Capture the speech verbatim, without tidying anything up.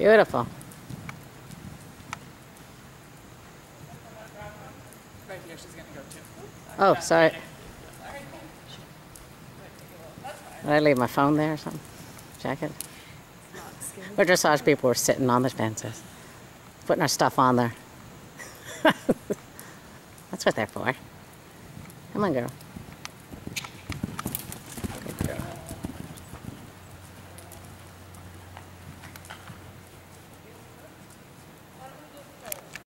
Beautiful. Right here, she's gonna go too. Oh, sorry. Did I leave my phone there or something? Check it. Our dressage people were sitting on the fences, putting our stuff on there. That's what they're for. Come on, girl.